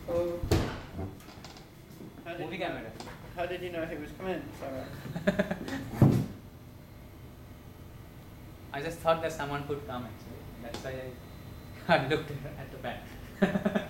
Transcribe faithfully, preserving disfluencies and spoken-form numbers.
Oh. How did, Movie you know, camera. how did you know he was coming, Sarah? I just thought that someone could come actually. That's why I, I looked at the back.